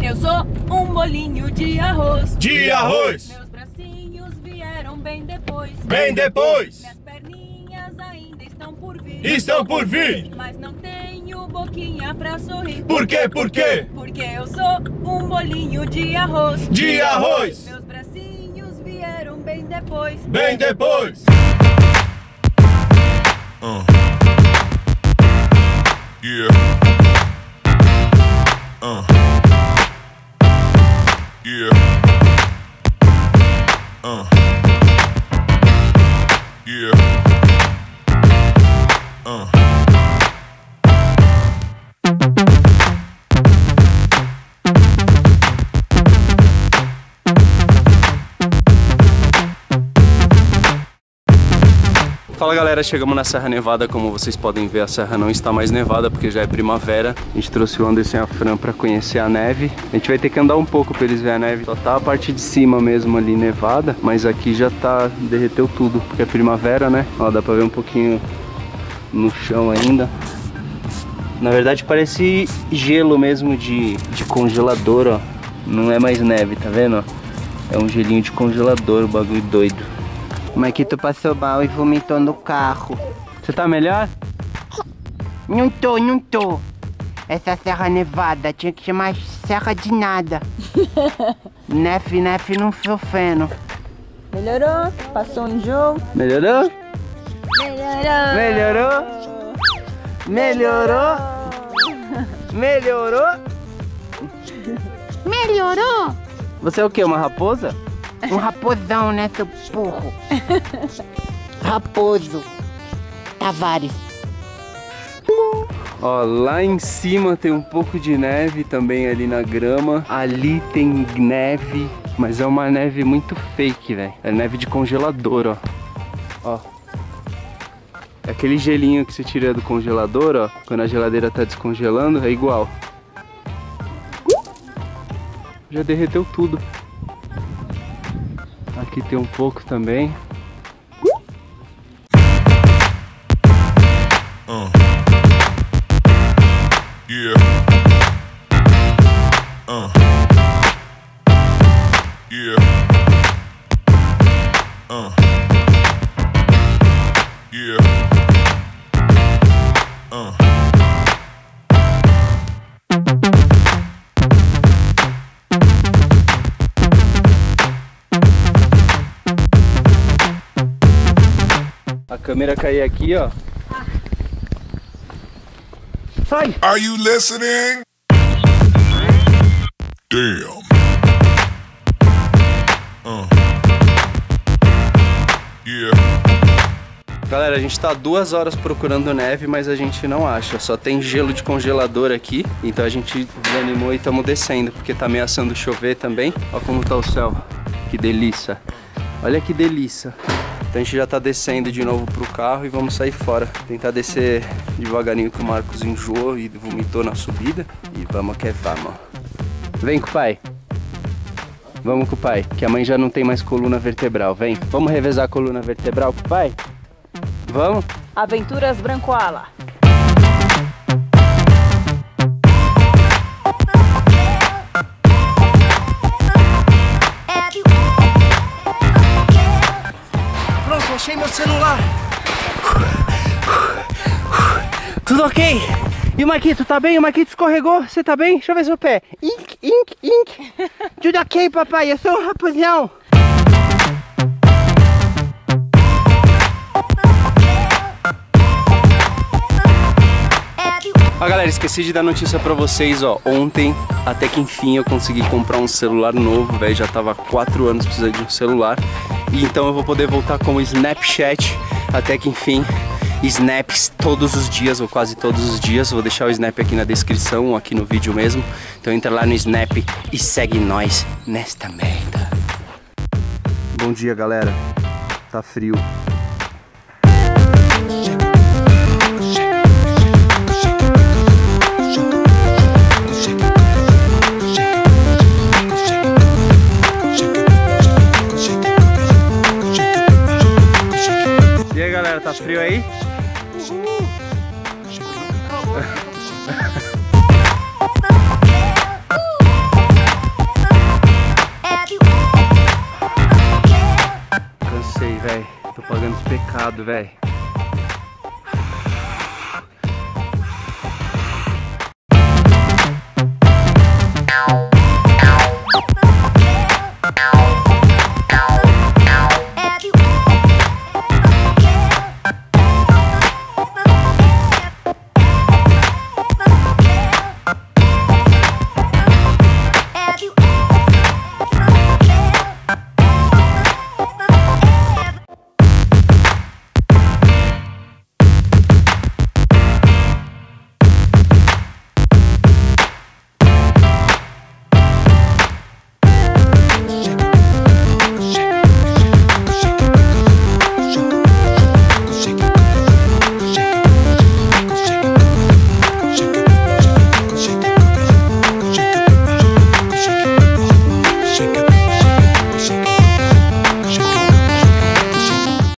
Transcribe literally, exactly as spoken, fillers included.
eu sou um bolinho de arroz. De arroz. Meus bracinhos vieram bem depois. Bem depois. Minhas perninhas ainda estão por vir. Estão por vir. Mas não tenho boquinha pra sorrir. Por quê? Por quê? Porque eu sou um bolinho de arroz. De arroz. Meus bracinhos vieram bem depois. Bem depois. Uh. Yeah. Uh. Yeah. Uh. Yeah. Uh. Fala galera, chegamos na Serra Nevada. Como vocês podem ver, a serra não está mais nevada porque já é primavera. A gente trouxe o Anderson e a Fran para conhecer a neve. A gente vai ter que andar um pouco para eles verem a neve. Só tá a parte de cima mesmo ali nevada, mas aqui já tá, derreteu tudo porque é primavera, né? Ó, dá para ver um pouquinho no chão ainda. Na verdade parece gelo mesmo de, de congelador, ó. Não é mais neve, tá vendo? É um gelinho de congelador, o bagulho doido. Marquito passou mal e vomitou no carro. Você tá melhor? Não tô, não tô. Essa Serra Nevada tinha que chamar Serra de Nada. Nef, nef não sofrendo. Melhorou? Passou um jogo? Melhorou? Melhorou! Melhorou? Melhorou? Melhorou? Melhorou? Você é o quê? Uma raposa? Um raposão, né, seu burro? Raposo Tavares. Ó, lá em cima tem um pouco de neve também ali na grama. Ali tem neve, mas é uma neve muito fake, velho. É neve de congelador, ó. Ó. É aquele gelinho que você tira do congelador, ó. Quando a geladeira tá descongelando, é igual. Já derreteu tudo. Aqui tem um pouco também. Uh. Yeah. Uh. Yeah. Uh. Yeah. Uh. A câmera cair aqui, ó. Sai! Are you listening? Damn. Uh. Yeah. Galera, a gente tá duas horas procurando neve, mas a gente não acha. Só tem gelo de congelador aqui. Então a gente desanimou e estamos descendo, porque tá ameaçando chover também. Olha como tá o céu. Que delícia. Olha que delícia. Então a gente já tá descendo de novo pro carro e vamos sair fora. Tentar descer devagarinho que o Marcos enjoou e vomitou na subida. E vamos que vamos. Vem com o pai. Vamos com o pai, que a mãe já não tem mais coluna vertebral. Vem. Vamos revezar a coluna vertebral com o pai? Vamos? Aventuras Brancoala. Pronto, achei meu celular. Tudo ok? E o Marquito, tá bem? O Marquito escorregou? Você tá bem? Deixa eu ver seu pé. Ink, ink, ink. Tudo ok, papai? Eu sou um raposão. Ó, galera, esqueci de dar notícia pra vocês, ó. Ontem, até que enfim, eu consegui comprar um celular novo, velho. Já tava há quatro anos precisando de um celular. E então eu vou poder voltar com o Snapchat, até que enfim. Snaps todos os dias, ou quase todos os dias. Vou deixar o Snap aqui na descrição, ou aqui no vídeo mesmo. Então entra lá no Snap e segue nós nesta merda. Bom dia, galera. Tá frio. E aí, galera, tá frio aí? velho.